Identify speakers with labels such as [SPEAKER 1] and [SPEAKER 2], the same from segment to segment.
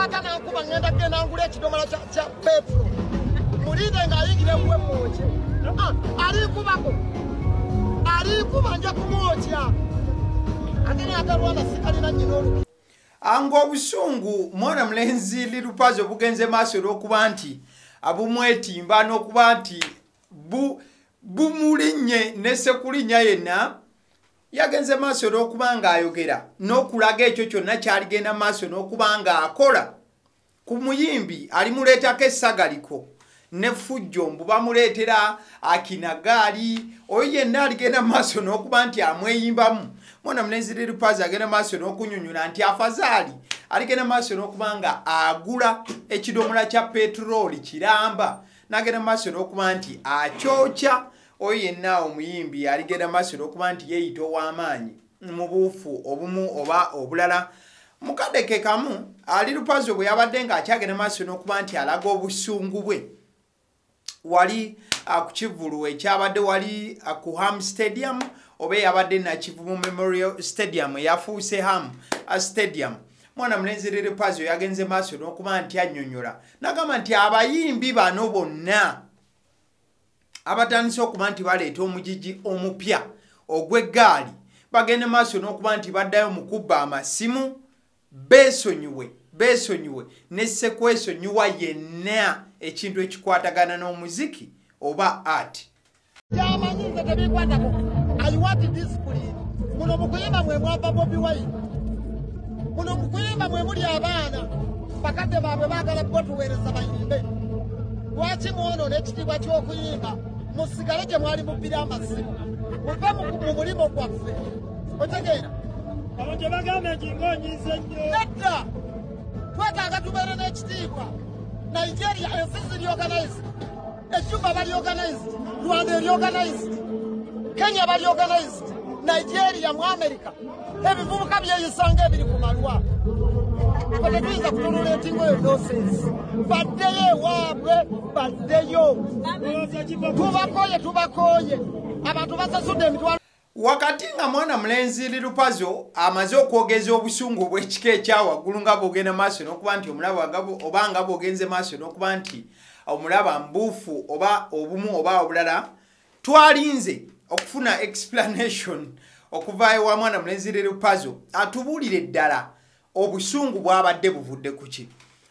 [SPEAKER 1] Taata nakuba ngenda genda ngule ekidomola kya petrol. Mulinde ng'ayingire muwe mwoki. Alikuba nja kumwokya. Ate n'atalwana sikalina nnyina
[SPEAKER 2] ango obusungu mwana mulenzi Lirupazo bugenze maaso olw'okuba nti abumwetimba n'okuba nti bumulinye ne sekulinya yenna yagenze maaso olw'okuba ng'ayogera n'okulaga ekyo kyonna kyaligenda maaso n'okuba ng'akola ku muyimbi alimuleetako essagaliko ne fujjo mbu bamuleetera akinagaali oyo yenna aligenda maaso n'okuba nti amweyimbamu mwana mulenzi Lirupazo agenda maaso n'okunyunyula nti afazaali aligenda maaso n'okuba nga agula ekidomola kya petroli kiramba n'agenda maaso n'okuba nti akyokya oyo yenna omuyimbi aligenda maaso n'okuba nti yeeyita ow'amaanyi mu buufu obumu oba obulala mukadeke kamu Lirupazo bwe yabadde ng'akyagenda maaso n'okuba nti alaga obusungu bwe wali ku kivulu ekyabadde wali ku Ham Stadium oba yabadde na Kivumu Memorial Stadium yafuuse Ham Stadium mwana mulenzi Lirupazo yagenze maaso n'okuba nti annyonnyola n'agamba nti abayimbi bano bonna abatandise okuba nti baleeta omugigi omupya ogw'eggaali bagende maaso n'okuba nti baddayo mu kubba amasimu beesonyiwe nessekwesonyiwa yenna ekintu ekikwatagana n'omuziki oba art.
[SPEAKER 1] Yamanyize tebikwatako. I want discipline. Muno mukuyimba mwe mwava Bobi Wine. Muno mukuyimba mwe muli abaana. Bakadde baabwe baagala botuweereza bayimbe. Lwaki mwonoona ekitiibwa ky'okuyimba musigale gye mwali mubbira amasimu. Muve mu mulimo gwaffe. Otegeera?
[SPEAKER 3] Abo gye bagamba nti ng'onyize nnyo.
[SPEAKER 1] Nedda. Twetaaga tubeere n'ekitiibwa. Nigeria ensi ziri organized. Ecuba bali organized. Rwanda eri organized. Kenya bali organized. Nigeria mu America. Ebivubuka byeyisanga ebiri ku malwa. Tetuyinza kutunula entingo eyo nonsense. Baddeyo ewaabwe, baddeyo. Tubakoye. Abantu basasudde emitwalo.
[SPEAKER 2] Wakati nga mwana mulenzi Lirupazo amaze okwogeza obusungu bw'ekika ekyawaggulu nga bwogenda maaso n'okuba nti omulaba oba nga bw'ogenze maaso n'okuba nti omulaba mbuufu oba obumu oba obulala twalinze okufuna explanation okuva ewa mwana mulenzi Lirupazo atubuulire ddala obusungu bwabadde buvudde ku ki.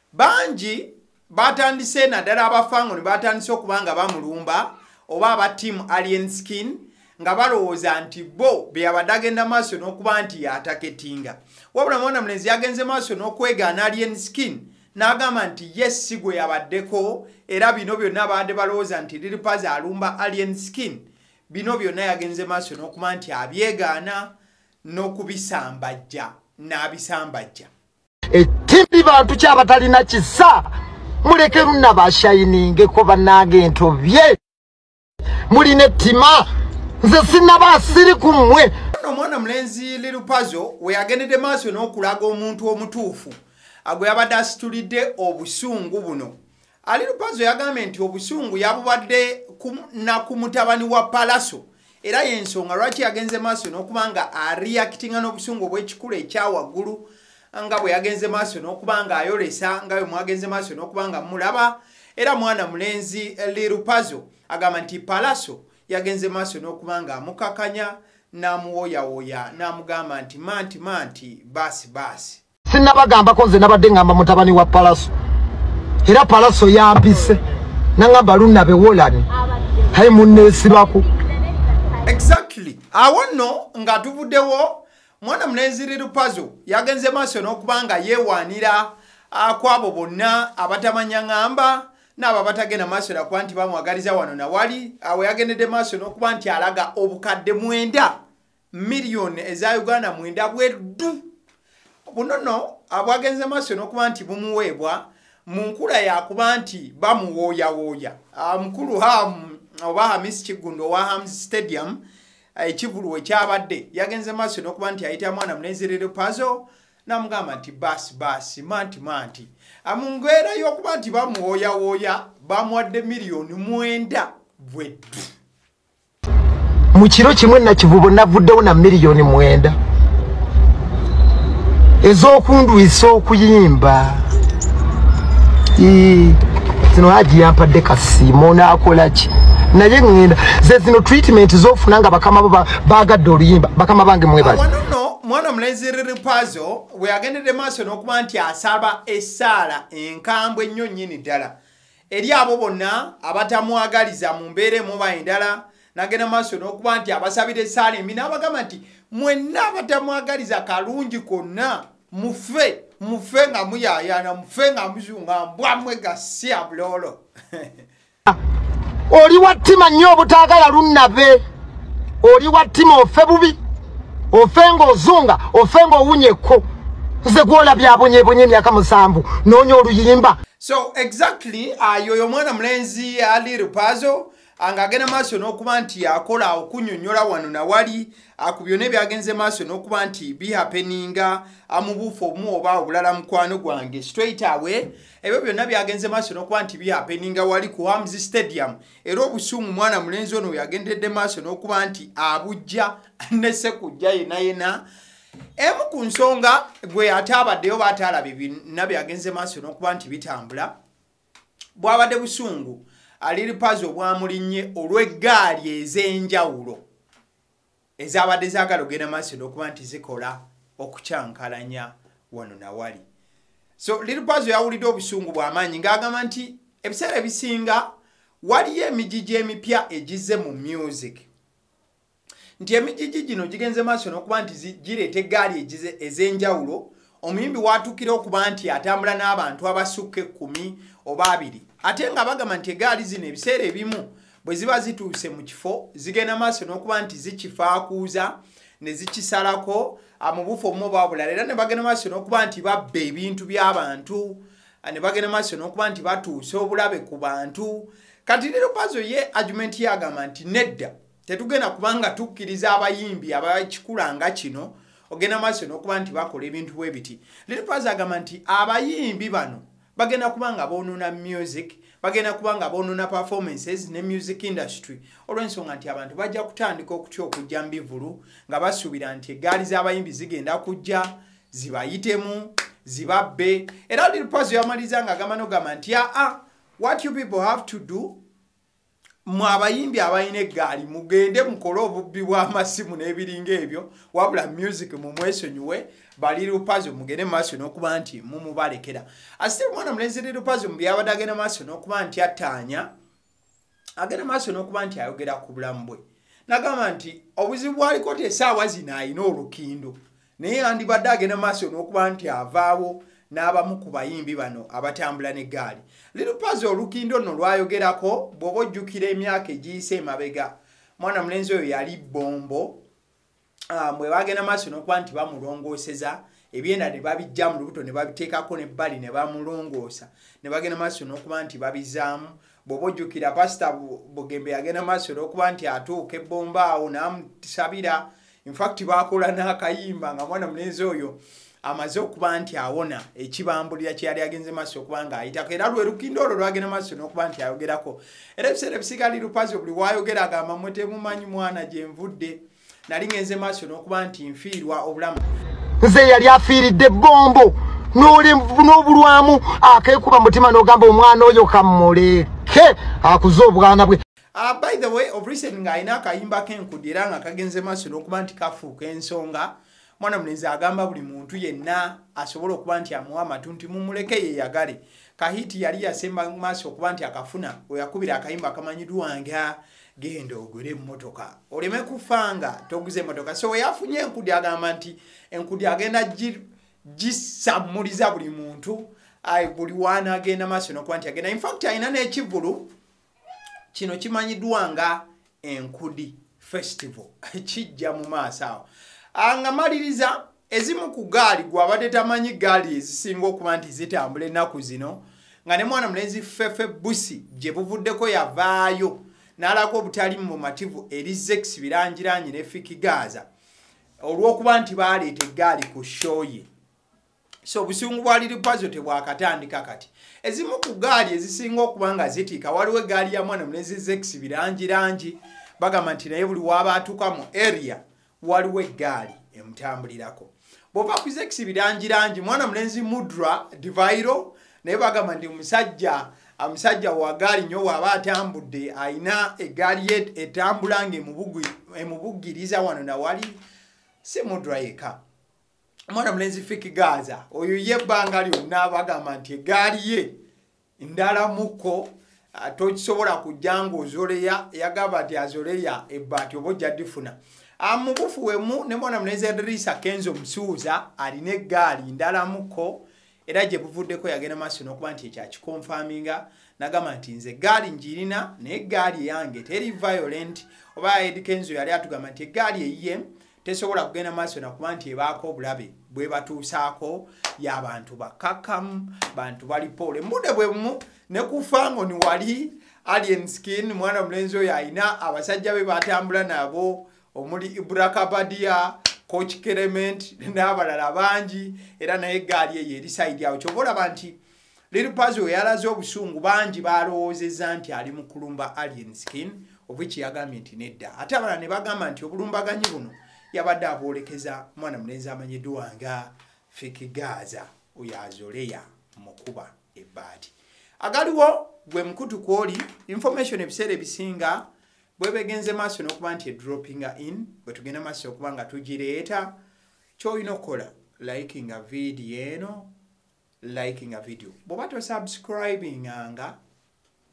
[SPEAKER 2] Bangi batandise naddala abafango ne batandise okuba nga bamulumba oba aba team Alien Skin nga balowooza nti bo be yabadde agenda maaso n'okuba nti yataketinga. Wabula mwana mulenzi yagenze maaso n'okwegaana Alien Skin n'agamba nti yes gwe yabaddeko era bino byonna abadde balowooza nti Lirupazo alumba Alien Skin bino byonna yagenze maaso n'okuba nti abyegaana n'okubisambajja n'abisambajja.
[SPEAKER 4] Ettimbi bantu kyabatalina kisa muleke lunna bashayininge bannange entobye muline ettima nze sinaba asiri ku mmwe.
[SPEAKER 2] Omwana mulenzi Lirupazo we yagendedde maaso n'okulaga omuntu omutuufu agwe yabadde asitulidde obusungu buno. Lirupazo yagambye nti obusungu yabubadde na ku mutabani wa Palaso era y'ensonga lwaki yagenze maaso n'okuba nga ariyakitinga n'obusungu obw'ekikulu ekyawaggulu nga bwe yagenze maaso n'okuba nga ayolesa nga bwe mwagenze maaso n'okuba nga mulaba era mwana mulenzi Lirupazo agamba nti Palaso yagenze maaso n'okuba nga amukakanya n'amuwoyawoya n'amugamba nti manti basi.
[SPEAKER 4] Sinnabagambako nze nabadde ngamba mutabani wa Palaso era Palaso yampise nangamba lunna bewolani hayi munneesibako.
[SPEAKER 2] Exactly. Awo nno nga tuvuddewo mwana mulenzi Lirupazo yagenze maaso n'okuba nga yeewaanira kwabo bonna abatamanya ngamba n'abo abatagenda maaso nakuba nti bamwagaliza wano na wali awo yagendedde maaso n'okuba nti alaga obukadde 9 miliyoni eza Uganda 9 bweddu bunono abwagenze maaso n'okuba nti bumuweebwa mu nkula yakuba nti bamuwooyawooya mukulu oba Hamisi Kigundo wa Ham Stadium ekivulu ekyabadde yagenze maaso n'okuba nti ayita mwana mulenzi Lirupazo n'amugamba nti basi manti amungwera y'okuba nti bamuwooyawooya bamuwadde miliyoni 9 bweddu.
[SPEAKER 4] Mu kiro kimwe nakivubo navuddewo na miliyoni 9 ez'okundwisa okuyimba. zino haji yampadde kasiimo naakola ki naye ŋŋenda ze zino treatment z'ofuna nga bakama baagadde oluyimba bakama bange mwebali
[SPEAKER 2] wanono mwana mulenzi Lilipazo bwe yagendedde maaso n'okuba nti asaba essaala enkambwe ennyo nnyini ddala eri abo bonna abatamwagaliza mu mbeera emuba endala n'agenda maaso n'okuba nti abasabira essaala embi n'abagamba nti mwenna abatamwagaliza kalungi konna mufe nga muyayana mufe nga muzunga mbwamwe gasya bulolo
[SPEAKER 4] oli wa ttima nnyo obutaagala lunnabe oli wa ttima ofe bubi ofe ng'ozunga ofe ng'owunyekko nze gwolabye abonyebonye emyaka 7 noonya oluyimba
[SPEAKER 2] so exactly yoyo mwana mulenzi Lilipazo angagenda maaso n'okuba nti akola okunyonnyola wano na wali ku byonna byagenze maaso n'okuba nti bihapeninga amubuufu obumu oba obulala mukwano gwange straight away ebyo byonna byagenze maaso n'okuba nti bihapeninga wali ku Hamzi Stadium era obusuumu mwana mulenzi ono yagendedde maaso n'okuba nti abujja ne Ssekujja yena emu ku nsonga gwe ate abaddeyo baataalabye byonna byagenze maaso n'okuba nti bitambula bwabadde busungu Lilipazo bwamulinnye olw'eggaali ez'enjawulo ezabadde zaagala ogenda maaso n'okuba nti zikola okukyankalanya wano na wali so Lilipazo yawulidde obusungu bw'amaanyi ng'agamba nti ebiseera ebisinga waliyo emijiji emipya egizze mu music nti emijiji gino gigenze maaso n'okuba nti gireeta eggaali ez'enjawulo omuyimbi watuukira okuba nti atambula n'abantu abasukka 10 oba 2 ate nga bagamba nti eggaali zino ebiseera ebimu bwe ziba zituuse mu kifo zigenda maaso n'okuba nti zikifaakuuza ne zikisalako amubuufu omu oba bulala era ne bagenda maaso n'okuba nti babba ebintu by'abantu ne bagenda maaso n'okuba nti batuusa obulabe ku bantu kati Lilipazo ye argument yagamba nti nedda tetugenda kubanga tukkiriza abayimbi abakikulanga kino ogenda maaso n'okuba nti bakola ebintu bwe biti Lilipazo agamba nti abayimbi bano bagenda kubanga boonona music bagenda kubanga boonona performances ne music industry olw'ensonga nti abantu bajja kutandika okutya okujja mu bivulu nga basuubira nti eggaali z'abayimbi zigenda kujja zibayitemu zibabbe era Lilipazo yamaliza ng'agamba n'ogamba nti what you people have to do mwe abayimbi abalina eggaali mugende mukole obubbi bw'amasimu n'ebiringa ebyo wabula music mumwesonyiwe Lilipazo mugende maaso n'okuba nti mumubalekera asite mwana mulenzi Lilipazo mubyabadde agenda maaso n'okuba nti ataanya agenda maaso n'okuba nti ayogera ku bulamu bwe n'agamba nti obuzibu bwaliko essaawa zino alina olukindo naye yandibadde agenda maaso n'okuba nti avaawo n'abamu ku bayimbi bano abatambula n'eggaali Lilipazo olukindo nno lwayogerako bw'oba ojjukira emyaka egiyise emabega mwana mulenzi oyo yali bombo bwe bagenda maaso n'okuba nti bamulongooseza ebyenda ne babijja mu lubuto ne babiteekako n'ebbali ne bamulongoosa ne bagenda maaso n'okuba nti babizaamu bw'oba ojjukira pasita Bugembe yagenda maaso n'okuba nti atuuka ebbomba awo n'amusabira infact baakola n'akayimba nga mwana mulenzi oyo amaze okuba nti awona ekibambulira kye yali agenze maaso okuba ng'ayitako era lwe lukindo olwo lwagenda maaso n'okuba nti ayogerako era ebiseera ebisiga Lilipazo buli wayogera agamba mmwe temumanyi mwana gye nvudde nali ngenze maaso n'okuba nti nfiirwa obulamu
[SPEAKER 4] nze yali afiiridde bombo n'obulwamu akeekuba mutima n'ogamba omwana oyo kamuleke akuze obwana bwe
[SPEAKER 2] by the way of recent ng'alina akayimba k'enkudi era nga kagenze maaso n'okuba nti kafuuka ensonga mwana mulenzi agamba buli muntu yenna asobola okuba nti amuwa amatu nti mumuleke yeyagale kahiti yali yasemba maaso okuba nti akafuna oyakubira akayimba akamanyiddwa genda ogule emmotoka oleme kufanga toguze emmotoka so yafunye enkudi agamba nti enkudi agenda gisammuliza buli muntu buli wana agenda maaso n'okuba nti agenda infact alina n'ekivulu kino kimanyiddwa nga enkudi festival kijja mu maaso awo nga maliriza ezimu ku gaali gwabadde tamanyi gaali ezisinga okuba nti zitambula ennaku zino nga ne mwana mulenzi Fefe Busi gye buvuddeko yavaayo n'alako obutali mu mativu eri Zex Birangiranyi ne Fiki Gaza olw'okuba nti baaleeta eggaali ku show ye so obusungu bwa Lilipazo tebwakatandika kati ezimu ku gaali ezisinga okuba nga zitiika waliwo eggaali ya mwana mulenzi Zex Birangiranyi bagamba nti naye buli waaba atuuka mu area waliwo eggaali emutambulirako bw'ova ku Zex Birangiranyi mwana mulenzi Mudra Divairo naye bagamba ndi omusajja wa gaali nnyo waba atambudde ayina eggaali ye etambula ng'emubugiriza wano nawali si mudrayika omwana mulenzi Fiki Gaza oyo ye ebbanga lyonna bagamba nti eggaali ye ndala mukko tokisobola kujja ng'ozoleya yagamba nti azoleya ebbaati oba ojja ddifuna mu bufuwemu ne mwana mulenzi Idrisa Kenzo Musuuza alina eggaali ndala mukko era gye buvuddeko yagenda maaso n'okuba nti ekyakikonfaminga nagamba nti nze eggaali njirina naye eggaali yange teri violent oba Ed Kenzo yali atugamba nti eggaali eyiye tesobola kugenda maaso nakuba nti ebaako obulabe bwe batuusaako y'abantu bakakamu bantu bali poole mbude bwe bumu ne kufango ni wali alien skin mwana mulenzi oyo ayina abasajja be batambula nabo omuli Ibrakabadia Coach Clement n'abalala bangi era naye eggaali eyo eri side yawo kyobola nti Lil Pazzo yalaze obusungu bangi balowoozezza nti ali mu kulumba alien skin obwiki yagambye nti nedda ate abalala ne bagamba nti obulumbaganyi buno yabadde abwolekeza mwana mulenzi amanyiddwa nga Fiki Gaza oyo azoleya mukuba ebbaati agaliwo gwe mukutu kwoli information ebiseera ebisinga bwe begenze maaso n'okuba nti droppinga in bwe tugenda maaso okuba nga tugireeta ky'olina okukola likinga video eno likinga video bw'oba tosubscribinganga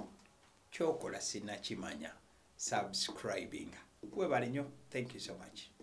[SPEAKER 2] ky'okola sinnakimanya subscribinga webale nnyo thank you so much